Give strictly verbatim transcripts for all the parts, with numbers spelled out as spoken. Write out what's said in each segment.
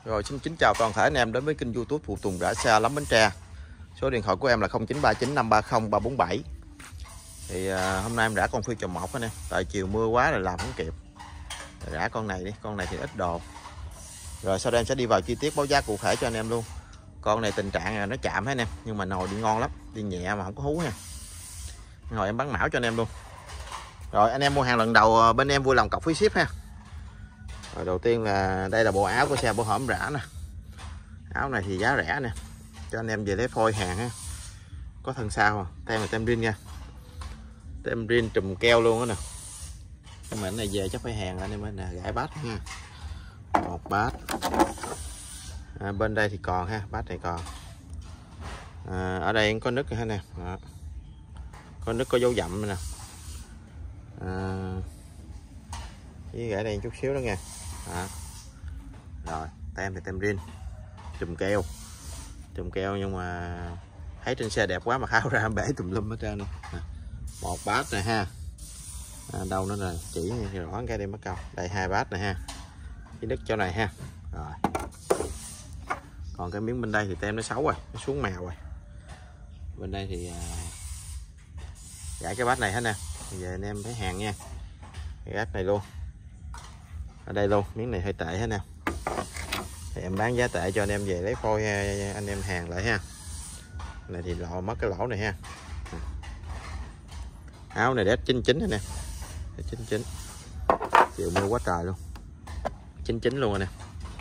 Rồi xin kính chào toàn thể anh em đến với kênh YouTube Phụ Tùng Rã Xe Lắm Bến Tre. Số điện thoại của em là không chín ba chín năm ba không ba bốn bảy. Thì à, hôm nay em rã con Phi Trò một anh em. Tại chiều mưa quá rồi làm không kịp. Rã con này đi, con này thì ít đồ. Rồi sau đây em sẽ đi vào chi tiết báo giá cụ thể cho anh em luôn. Con này tình trạng là nó chạm hết anh em, nhưng mà nồi đi ngon lắm, đi nhẹ mà không có hú nha. Rồi em bán mão cho anh em luôn. Rồi anh em mua hàng lần đầu bên em vui lòng cọc phí ship ha. Rồi đầu tiên là đây là bộ áo của xe Bảo Hổm Rã nè. Áo này thì giá rẻ nè, cho anh em về lấy phôi hàng ha. Có thân sao à, tem là tem rin nha, tem rin trùm keo luôn á nè. Nhưng mà cái này về chắc phải hàng anh em ơi nè, gãi bát ha, một bát. À, bên đây thì còn ha, bát này còn. À, ở đây có nứt ha nè, đó. Có nứt có dấu dặm nè. À, với gãy đây chút xíu đó nha. Đó. Rồi tem thì tem rin chùm keo, chùm keo nhưng mà thấy trên xe đẹp quá mà khao ra bể tùm lum hết trơn nè. Một bát này ha. À, đâu nữa rồi chỉ rõ cái đây mất câu. Đây hai bát này ha, cái đứt chỗ này ha. Rồi còn cái miếng bên đây thì tem nó xấu rồi, nó xuống màu rồi. Bên đây thì à, gãy cái bát này hết nè. Bây giờ anh em thấy hàng nha, cái bát này luôn ở đây luôn, miếng này hơi tệ hết nè. Thì em bán giá tệ cho anh em về lấy phôi anh em hàng lại ha. Này thì lọ mất cái lỗ này ha. Áo này đét chín chín nè, chín chín, chịu mưa quá trời luôn, chín chín luôn rồi nè.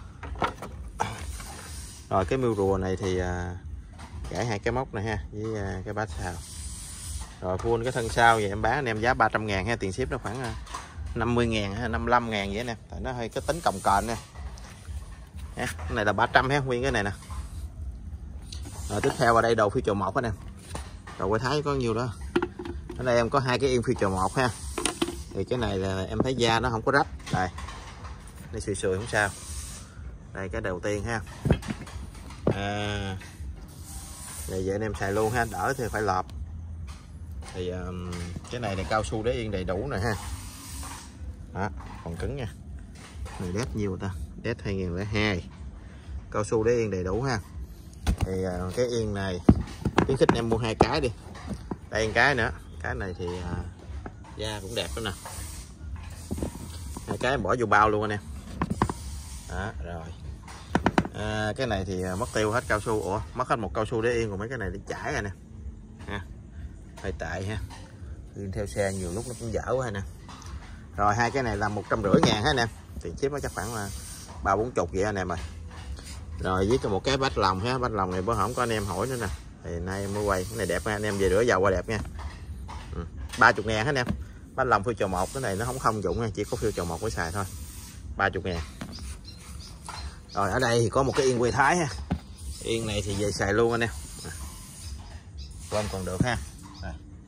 Rồi cái mưu rùa này thì à, gãy hai cái móc này ha, với à, cái bát xào. Rồi full cái thân sau vậy em bán anh em giá ba trăm ngàn ha, tiền ship nó khoảng à, năm mươi ngàn hay năm mươi lăm ngàn vậy nè, tại nó hơi cái tính cồng kềnh nè. Cái này là ba trăm ha, nguyên cái này nè. Rồi tiếp theo ở đây đầu Phi Trò một anh em. Đầu quay thái có nhiêu đó. Ở đây em có hai cái yên Phi Trò một ha. Thì cái này là em thấy da nó không có rách. Đây. Đây sùi sùi không sao. Đây cái đầu tiên ha. À, vậy vậy anh em xài luôn ha, đỡ thì phải lọp. Thì um, cái này là cao su đế yên đầy đủ nè ha. Đó, còn cứng nha. Này đét nhiều ta, đét hai nghìn lẻ hai. Cao su đế yên đầy đủ ha. Thì uh, cái yên này khuyến khích em mua hai cái đi. Đây một cái nữa, cái này thì uh, da cũng đẹp lắm nè. Hai cái bỏ vô bao luôn anh em. Đó, rồi. À, cái này thì mất tiêu hết cao su, ủa mất hết một cao su đế yên, còn mấy cái này để chảy rồi nè. Ha. Hơi tệ ha. Đi theo xe nhiều lúc nó cũng dở quá nè. Rồi hai cái này là một trăm rưỡi ngàn hết nè, tiền ship nó chắc khoảng là ba bốn chục vậy anh em ơi. Rồi với cho một cái bát lòng ha, bát lòng này bữa hổm có anh em hỏi nữa nè, thì nay em mới quay cái này đẹp nha anh em, về rửa dầu qua đẹp nha. Ừ. ba mươi ngàn hết anh em. Bát lòng Phi Trò một, cái này nó không không dụng nha, chỉ có Phi Trò một mới xài thôi. ba mươi ngàn. Rồi ở đây thì có một cái yên quay thái ha. Yên này thì về xài luôn anh em. Quên còn được ha. Đây.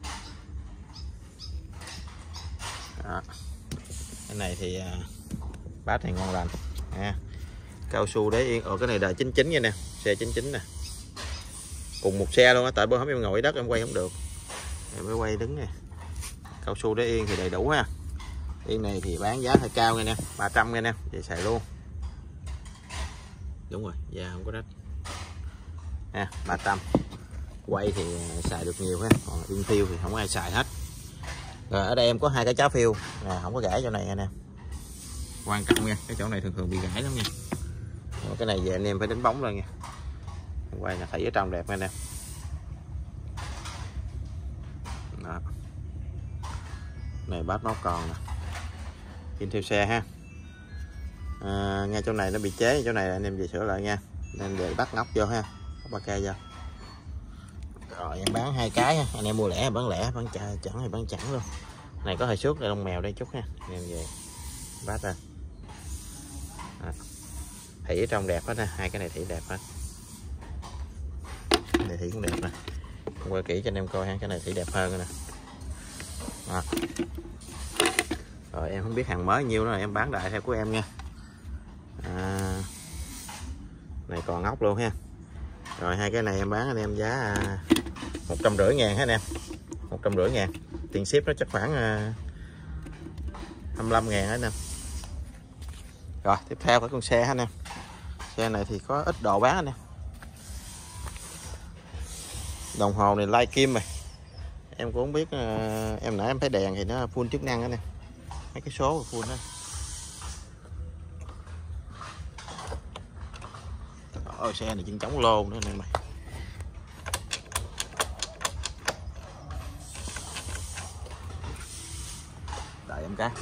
Đó. Cái này thì uh, bát này ngon lành ha. Cao su đế yên, ở cái này đời chín chín nha nè, xe chín chín nè, cùng một xe luôn á, tại bữa hôm em ngồi đất em quay không được, em mới quay đứng nè. Cao su đế yên thì đầy đủ ha. Yên này thì bán giá hơi cao nha nè, ba trăm nha nè, vậy xài luôn. Đúng rồi, da không có rách ha, ba trăm. Quay thì xài được nhiều ha, còn yên phiêu thì không ai xài hết. Rồi ở đây em có hai cái cháo phiêu là không có gãy chỗ này anh em, quan trọng nha, cái chỗ này thường thường bị gãy lắm nha. Rồi cái này về anh em phải đánh bóng lên nha. Quay là thấy ở trong đẹp nha anh em. Đó. Này bát nốt còn nè, in theo xe ha. À, ngay chỗ này nó bị chế, chỗ này anh em về sửa lại nha, nên để bắt nóc vô ha, ba k vô. Rồi em bán hai cái ha, anh em mua lẻ bán lẻ, bán chẳng hay bán chẳng luôn. Này có hơi xước đây, lông mèo đây chút ha, anh em về bát ra. À, thỉ ở trong đẹp hết nè, hai cái này thỉ đẹp hết. Cái này thỉ cũng đẹp nè, quay kỹ cho anh em coi ha, cái này thỉ đẹp hơn nè. À. Rồi em không biết hàng mới nhiêu nữa, em bán đại theo của em nha. À, này còn ngóc luôn ha. Rồi hai cái này em bán anh em giá một trăm rưỡi ngàn hết anh em, một trăm rưỡi ngàn, tiền ship nó chắc khoảng hai mươi lăm ngàn hết anh em. Rồi tiếp theo cái con xe hết anh em. Xe này thì có ít đồ bán anh em. Đồng hồ này lai kim rồi. Em cũng không biết, em nãy em thấy đèn thì nó full chức năng đó nè. Mấy cái số full đó. Ôi, xe này chân chống lô nữa nè mày. Đợi em cái.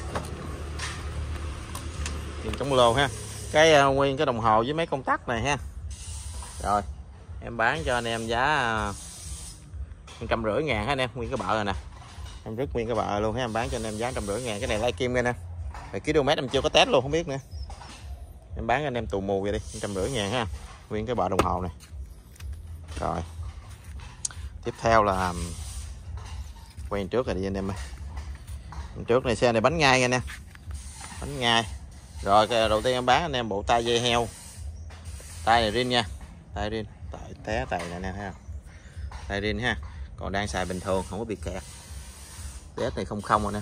Chân chống lô ha. Cái uh, nguyên cái đồng hồ với mấy công tắc này ha. Rồi, em bán cho anh em giá một trăm rưỡi ngàn ha anh em, nguyên cái bợ rồi nè. Em rứt nguyên cái bợ luôn ha, em bán cho anh em giá một trăm rưỡi ngàn. Cái này lai kim nè. Rồi km em chưa có test luôn, không biết nữa. Em bán cho anh em tù mù vậy đi, một trăm rưỡi ngàn ha. Nguyên cái bợ đồng hồ này. Rồi. Tiếp theo là quay trước rồi đi anh em ơi. Trước này xe này bánh ngay anh em. Bánh ngay. Rồi cái đầu tiên em bán anh em bộ tay dây heo. Tay này rin nha. Tay rin, tại té tay này nè ha. Tay rin ha. Còn đang xài bình thường, không có bị kẹt. Đét này không không rồi nè.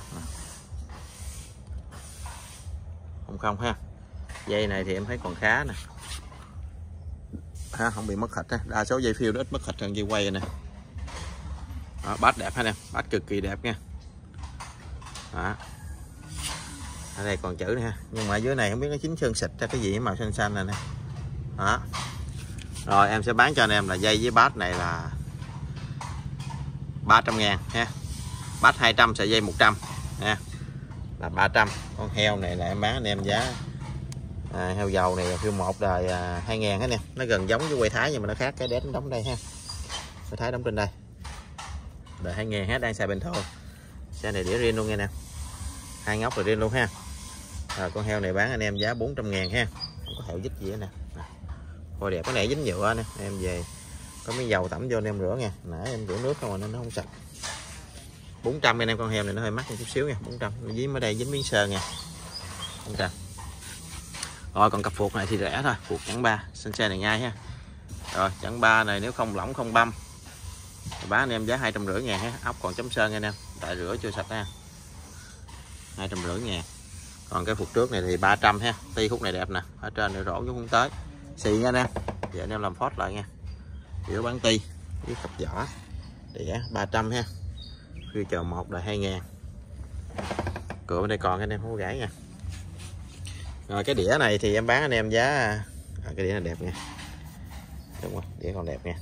Không không ha. Dây này thì em thấy còn khá nè. Ha, không bị mất thịt ha. Đa số dây phiêu nó ít mất thịt hơn dây quay nè. Đó, bát đẹp ha nè, bát cực kỳ đẹp nha. Đó. Ở đây còn chữ nè ha, nhưng mà ở dưới này không biết nó chính sơn xịt ra cái gì màu xanh xanh này nè. Đó. Rồi em sẽ bán cho anh em là dây với bát này là ba trăm ngàn ha. Bát hai trăm, sợi dây một trăm ha. Là ba trăm. Con heo này là em bán anh em giá à, heo dầu này phiêu một đời à, hai ngàn hết nè. Nó gần giống với quay Thái nhưng mà nó khác, cái đét nó đóng đây ha. Quay Thái đóng trên đây. Đời hai ngàn hết, đang xài bình thường. Xe này đĩa riêng luôn nha nè. Hai ngóc rồi riêng luôn ha. Rồi con heo này bán anh em giá bốn trăm ngàn ha. Không có thẹo dít gì hết nè. Hồi đẹp, cái này dính nhựa nè. Em về có miếng dầu tẩm vô anh em rửa nha. Nãy em rửa nước không mà nên nó không sạch. bốn trăm anh em, con heo này nó hơi mắc một chút xíu nha. bốn trăm. Dính ở đây dính miếng sơn nha. bốn trăm. Rồi còn cặp phuộc này thì rẻ thôi. Phuộc chẵn ba. Xanh xe này ngay ha. Rồi chẵn ba này nếu không lỏng không băm bán anh em giá hai trăm rưỡi ngàn ha. Ốc còn chấm sơn anh em. Tại rửa chưa sạch ha. hai trăm rưỡi ngàn. Còn cái phục trước này thì ba trăm ha. Ti khúc này đẹp nè, ở trên này rổ chứ không tới. Xì nha anh em. Giờ anh em làm phốt lại nha. Giữa bán ti với cặp vỏ. Đĩa ba trăm ha. Khi chờ một đời hai ngàn. Cửa bên đây còn anh em không có gãy nha. Rồi cái đĩa này thì em bán anh em giá à, cái đĩa này đẹp nha. Đúng rồi, đĩa còn đẹp nha.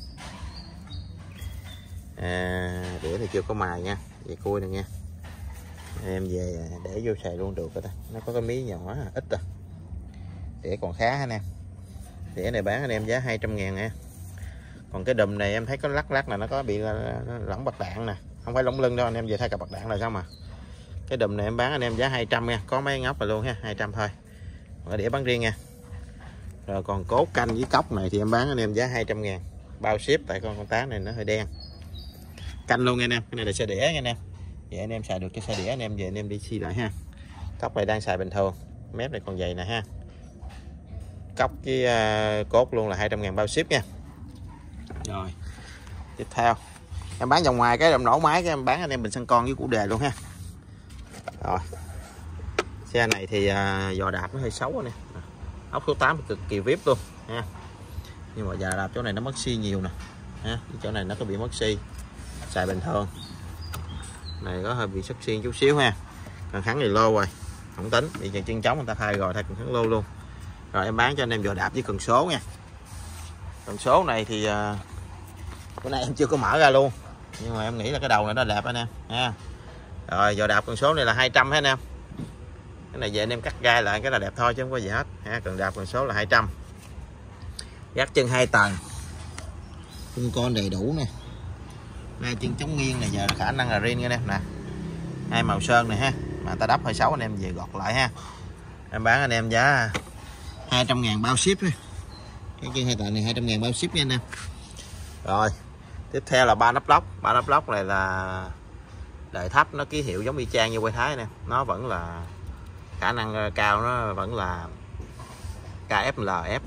À, đĩa thì chưa có mài nha. Vậy cui này nha. Em về để vô xài luôn được đó. Nó có cái mí nhỏ ít à. Đĩa còn khá anh em. Đĩa này bán anh em giá hai trăm ngàn nha. Còn cái đùm này em thấy có lắc lắc là nó có bị lỏng bạc đạn nè. Không phải lỏng lưng đâu anh em, về thay cặp bạc đạn là sao mà. Cái đùm này em bán anh em giá hai trăm nha. Có mấy ngóc rồi luôn ha, hai trăm thôi. Còn đĩa bán riêng nha. Rồi còn cốt canh với cốc này thì em bán anh em giá hai trăm ngàn. Bao ship tại con con tán này nó hơi đen. Canh luôn nha anh em. Cái này là xe đĩa nha anh em. Vậy anh em xài được cho xe đĩa anh em về anh em đi xi lại ha. Cốc này đang xài bình thường. Mép này còn dày nè ha. Cốc với uh, cốt luôn là hai trăm ngàn bao ship nha. Rồi. Tiếp theo em bán vòng ngoài cái đầm nổ máy, cái em bán anh em bình xăng con với củ đề luôn ha. Rồi. Xe này thì uh, giò đạp nó hơi xấu nè. Ốc số tám cực kỳ vip luôn ha. Nhưng mà giò đạp chỗ này nó mất xi nhiều nè. Ha. Chỗ này nó có bị mất xi. Xài bình thường. Này có hơi bị sắp xiên chút xíu ha. Cần khắn này lô rồi. Không tính. Bị chân trống người ta thay rồi thay cần khắn lô luôn. Rồi em bán cho anh em giò đạp với cần số nha. Cần số này thì uh, cái này em chưa có mở ra luôn. Nhưng mà em nghĩ là cái đầu này nó đẹp anh em ha. Rồi giò đạp cần số này là hai trăm hết anh em. Cái này về anh em cắt gai lại cái là đẹp thôi chứ không có gì hết ha. Cần đạp cần số là hai trăm. Gác chân hai tầng. Khung con đầy đủ nè. Đây chân chống nghiêng này giờ khả năng là riêng nha em nè. Hai màu sơn này ha. Mà ta đắp hơi xấu anh em về gọt lại ha. Em bán anh em giá hai trăm ngàn bao ship ha. Cái chân hai tầng này hai trăm ngàn bao ship nha anh em. Rồi. Tiếp theo là ba nắp lốc. Ba nắp lốc này là đời thấp, nó ký hiệu giống y chang như quay Thái nè. Nó vẫn là khả năng cao, nó vẫn là ca ép lờ ép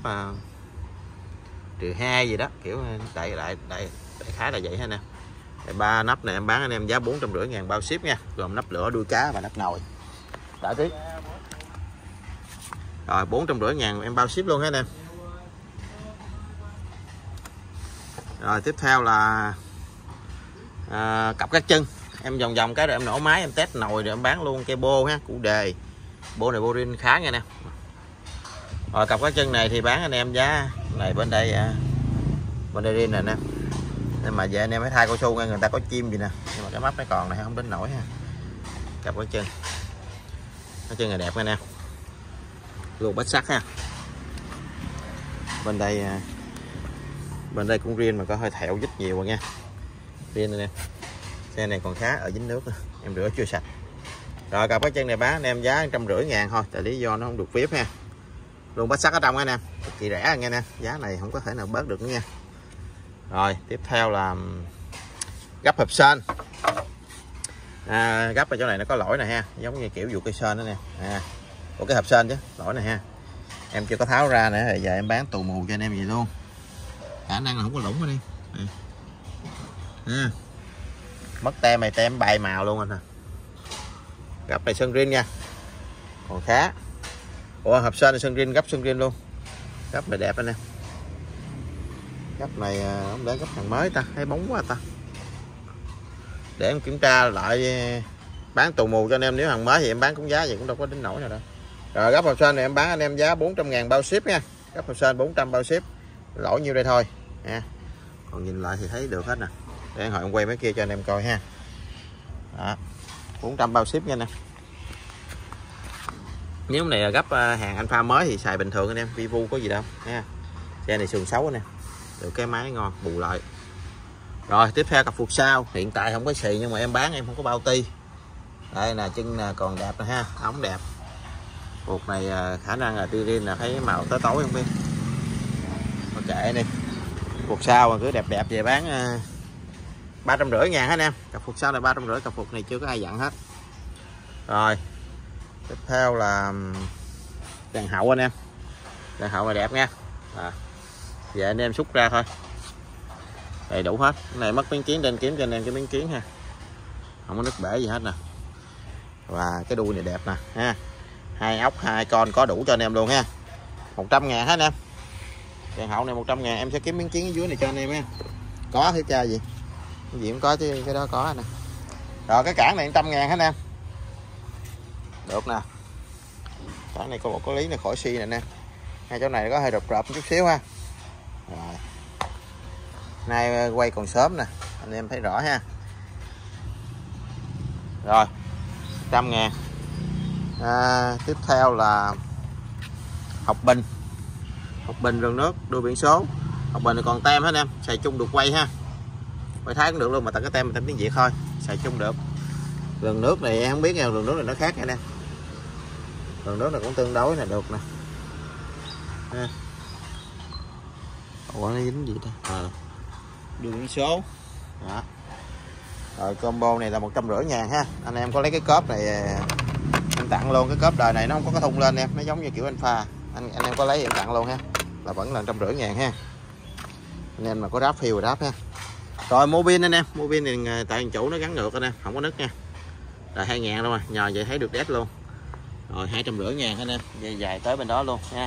trừ hai gì đó, kiểu đại đại đại đại khái là vậy ha nè. Ba nắp này em bán anh em giá bốn trăm rưỡi ngàn bao ship nha, gồm nắp lửa, đuôi cá và nắp nồi. Đã tí. Rồi bốn trăm rưỡi ngàn em bao ship luôn hết em. Rồi tiếp theo là à, cặp các chân. Em vòng vòng cái rồi em nổ máy, em test nồi rồi em bán luôn cây bô ha, củ đề. Bô này bô rin khá nha nè. Rồi cặp các chân này thì bán anh em giá này bên đây bên đây rin này nè. Nhưng mà về anh em phải thay cao su nghe, người ta có chim gì nè, nhưng mà cái mắp nó còn này không đến nổi ha. Cặp cái chân, cái chân này đẹp nha nè, luôn bách sắt ha. Bên đây bên đây cũng riêng mà có hơi thẹo dít nhiều rồi nha, riêng này nè. Xe này còn khá ở dính nước nữa. Em rửa chưa sạch. Rồi cặp cái chân này bán anh em giá một trăm rưỡi ngàn thôi, tại lý do nó không được vip ha, luôn bách sắt ở trong anh em, cực kỳ rẻ nghe nè, giá này không có thể nào bớt được nữa nha. Rồi tiếp theo là gấp hộp sên. À, gấp ở chỗ này nó có lỗi này ha, giống như kiểu vụ cây sên đó nè. À, của cái hộp sên chứ, lỗi này ha, em chưa có tháo ra nữa, giờ em bán tù mù cho anh em vậy luôn, khả năng là không có lũng ở đây. À, mất tem mày tem bay màu luôn anh nè. Gấp này sơn rin nha, còn khá. Ủa hộp sên sơn rin, gấp sơn rin luôn, gấp này đẹp anh em. Gấp này không để gấp hàng mới ta, thấy bóng quá ta, để em kiểm tra lại bán tù mù cho anh em. Nếu hàng mới thì em bán cũng giá gì cũng đâu có đến nổi nào đâu. Rồi gấp hộp sên này em bán anh em giá bốn trăm ngàn bao ship nha, gấp hộp sên bốn trăm bao ship, lỗi nhiêu đây thôi nha. Còn nhìn lại thì thấy được hết nè, để hồi em quay mấy kia cho anh em coi ha. Đó, bốn trăm bao ship nha nè. Nếu này là gấp hàng Alpha mới thì xài bình thường anh em, Vivo có gì đâu nha. Xe này sườn xấu nè, được cái máy ngon bù lại. Rồi tiếp theo cặp phuộc sau, hiện tại không có xì nhưng mà em bán em không có bao ti. Đây nè, chân nè còn đẹp nè ha, ống đẹp. Phuộc này khả năng là tia rin là thấy màu tối tối không biết. Thôi kệ đi. Phuộc sau mà cứ đẹp đẹp về bán ba trăm rưỡi ngàn hết anh em. Cặp phuộc sau này ba trăm rưỡi, cặp phuộc này chưa có ai dặn hết. Rồi tiếp theo là đèn hậu anh em. Đèn hậu này đẹp nha. À, giờ anh em xúc ra thôi, đầy đủ hết. Cái này mất miếng kiến trên kiếm cho anh em cái miếng kiến ha, không có nứt bể gì hết nè. Và cái đuôi này đẹp nè ha, hai ốc hai con có đủ cho anh em luôn ha. Một trăm ngàn hết anh em. Đèn hậu này một trăm ngàn, em sẽ kiếm miếng kiến ở dưới này cho anh em ha. Có thế cha gì, cái gì cũng có chứ, cái đó có nè. Rồi cái cản này một trăm ngàn hết anh em, được nè. Cản này có bộ có lý này khỏi xi nè nè, hai chỗ này có hơi rập rập chút xíu ha. Rồi nay quay còn sớm nè, anh em thấy rõ ha. Rồi một trăm ngàn. À, tiếp theo là hộp bình. Hộp bình rừng nước đuôi biển số. Hộp bình này còn tem hết anh em, xài chung được quay ha, quay thái cũng được luôn, mà tặng cái tem mình tem tiếng Việt thôi, xài chung được. Rừng nước này em không biết nha, rừng nước này nó khác nha nè. Rừng nước này cũng tương đối là được nè. Ha. Ủa nó dính gì ta? À, đường biển số. Đó. Rồi combo này là một trăm rưỡi ngàn ha. Anh em có lấy cái cốp này em tặng luôn. Cái cốp đời này nó không có cái thun lên em, nó giống như kiểu Alpha. Anh anh em có lấy em tặng luôn ha, là vẫn là một trăm rưỡi ngàn ha. Anh em mà có ráp phiêu ráp ha. Rồi mua pin anh em, mua pin này tại chủ nó gắn ngược anh em, không có nứt nha. Là hai ngàn luôn rồi, nhờ vậy thấy được đét luôn. Rồi hai trăm rưỡi ngàn anh em, dây dài tới bên đó luôn nha.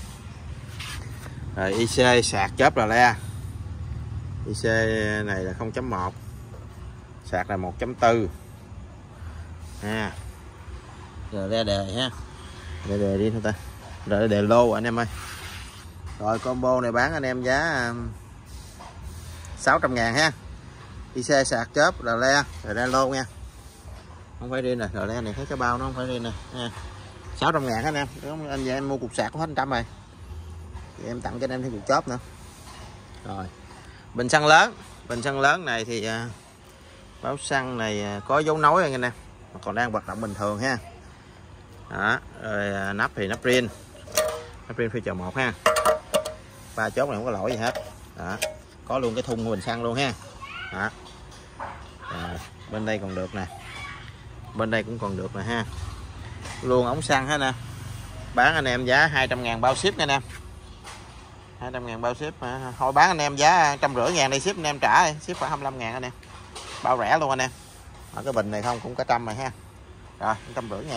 Rồi i xê sạc chớp là le. i xê này là không chấm một, sạc là một chấm bốn ha. Rồi ra đề ha, đề đề đi thôi ta, rồi đề lô anh em ơi. Rồi combo này bán anh em giá sáu trăm ngàn ha. i xê sạc chớp là le, rồi ra lô nha, không phải riêng nè. Rồi le này thấy cái bao nó không phải riêng nè ha. sáu trăm ngàn anh em. Anh về em mua cục sạc có hết một trăm rồi, thì em tặng cho anh em thêm cục chớp nữa. Rồi bình xăng lớn. Bình xăng lớn này thì uh, báo xăng này uh, có dấu nối anh em, còn đang hoạt động bình thường ha. Đó. Rồi uh, nắp thì nắp riêng, nắp riêng phi chờ một ha. Ba chốt này không có lỗi gì hết. Đó. Có luôn cái thun của bình xăng luôn ha. Đó. Rồi. Bên đây còn được nè, bên đây cũng còn được nè ha, luôn ống xăng hết nè. Bán anh em giá hai trăm ngàn bao ship nha anh em, hai trăm ngàn bao ship. Mà thôi bán anh em giá một trăm rưỡi ngàn đi, ship anh em trả đi, ship khoảng hai mươi lăm ngàn anh em, bao rẻ luôn anh em. Ở cái bình này không cũng cả trăm rồi ha. Rồi một trăm rưỡi ngàn.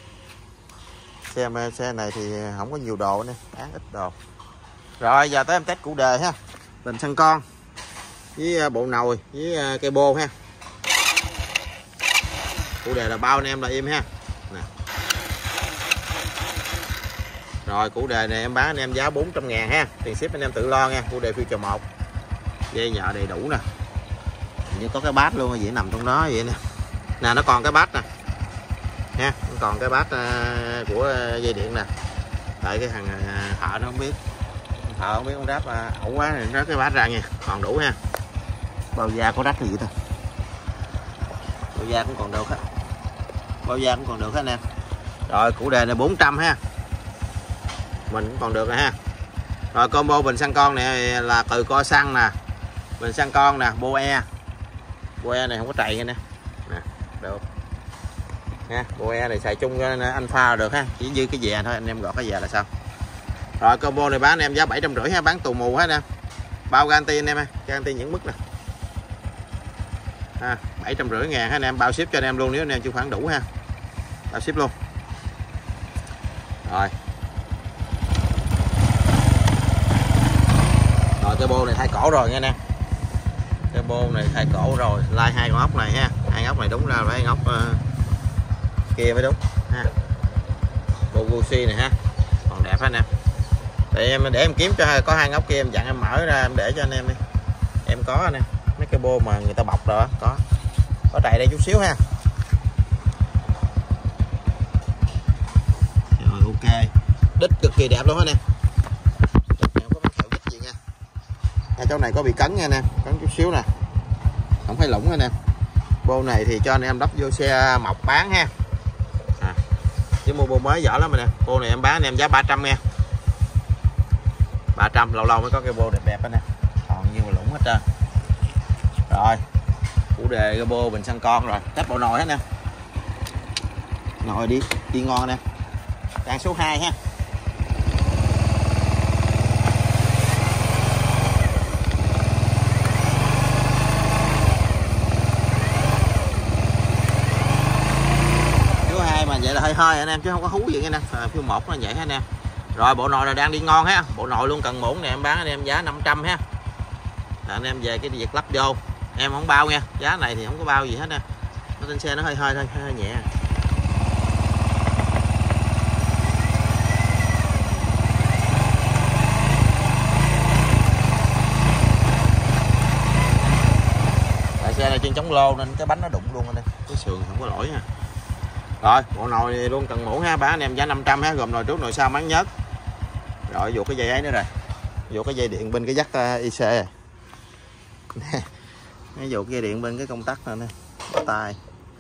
Xe xe này thì không có nhiều đồ nè, bán ít đồ. Rồi giờ tới em test củ đề ha. Bình xăng con, với bộ nồi với cây bô ha. Cụ đề là bao anh em là im ha. Nè. Rồi cụ đề này em bán anh em giá bốn trăm ngàn ha, tiền ship anh em tự lo nha. Cụ đề Future một, dây nhợ đầy đủ nè, như có cái bát luôn, vậy nằm trong đó vậy nè. Nè nó còn cái bát nè ha, nó còn cái bát uh, của dây điện nè. Tại cái thằng uh, thợ nó không biết, thợ không biết con đáp uh, ẩu quá này, rớt cái bát ra nha, còn đủ ha. Bao da có rách gì ta, bao da cũng còn được hết, bao da cũng còn được hết nè. Rồi củ đề này bốn trăm ha, mình cũng còn được rồi ha. Rồi combo bình xăng con này là từ co xăng nè, bình xăng con nè, boe boe này không có trầy nè, nè được ha. Boe này xài chung anh pha được ha, chỉ dư cái dè thôi, anh em gọt cái dè là sao. Rồi combo này bán anh em giá bảy trăm rưỡi ha, bán tù mù hết nè, bao garanti anh em ha, garanti những mức nè ha, bảy trăm rưỡi ngàn ha anh em, bao ship cho anh em luôn nếu anh em chưa khoản đủ ha, bao ship luôn. Rồi rồi cái bô này thay cổ rồi nha anh em, cái bô này thay cổ rồi, lai hai con ốc này ha, hai ốc này đúng ra phải ốc uh, kia mới đúng ha. Bô Gucci này ha, còn đẹp hết nè. Để em để em kiếm cho có hai ốc kia, em dặn em mở ra em để cho anh em đi, em có nè mấy cái bô mà người ta bọc rồi có có trầy đây chút xíu ha. Rồi ok, đít cực kỳ đẹp luôn hết nè, ở chỗ này có bị cấn nha nè, cấn chút xíu nè, không phải lủng nha nè. Bô này thì cho anh em đắp vô xe mọc bán ha, à, chứ mua bô mới dở lắm rồi nè. Bô này em bán anh em giá ba trăm nha, ba trăm, lâu lâu mới có cái bô đẹp đẹp đó nè, còn như mà lủng hết trơn. Rồi chủ đề cái bô bình xăng con rồi, test bộ nồi hết nè, nồi đi đi ngon nè, đang số hai ha. Vậy là hơi hơi anh em, chứ không có hú gì nha nè. Phiêu một là vậy ha anh em. Rồi bộ nồi là đang đi ngon ha, bộ nồi luôn cần muỗng này em bán anh em giá năm trăm ha. Là anh em về cái việc lắp vô em không bao nha, giá này thì không có bao gì hết nè, nó trên xe nó hơi hơi thôi, hơi nhẹ. Tại xe này chuyên chống lô nên cái bánh nó đụng luôn anh em, cái sườn không có lỗi nha. Rồi bộ nồi này luôn cần muỗng ha, bán anh em giá năm trăm ha, gồm nồi trước nồi sau máng nhớt. Rồi vô cái dây ấy nữa rồi, vô cái dây điện bên cái dắt uh, i xê nó vô cái dây điện bên cái công tắc này nè, có tay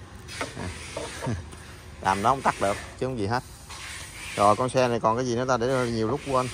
làm nó không tắt được chứ không gì hết. Rồi con xe này còn cái gì nữa ta, để nhiều lúc quên.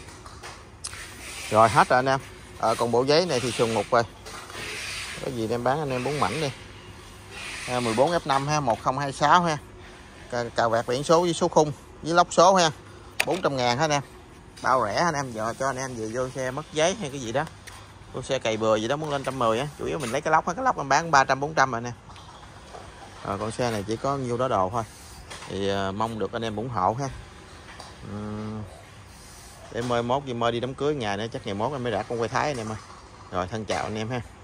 Rồi hết rồi anh em. À, còn bộ giấy này thì sườn ngục rồi, cái gì đem bán anh em bốn mảnh đi. À, mười bốn F năm ha, một không hai sáu ha, cào vẹt biển số với số khung với lốc số ha, bốn trăm ngàn hết anh em, bao rẻ anh em, giờ cho anh em về vô xe mất giấy hay cái gì đó, vô xe cày bừa gì đó muốn lên trăm mười á, chủ yếu mình lấy cái lốc cái lốc em bán ba trăm bốn trăm rồi nè. Rồi con xe này chỉ có nhiêu đó đồ thôi, thì uh, mong được anh em ủng hộ ha. uhm, để mời mốt gì mời đi đám cưới ngày nữa, chắc ngày mốt em mới đã con quay Thái anh em ơi. Rồi thân chào anh em ha.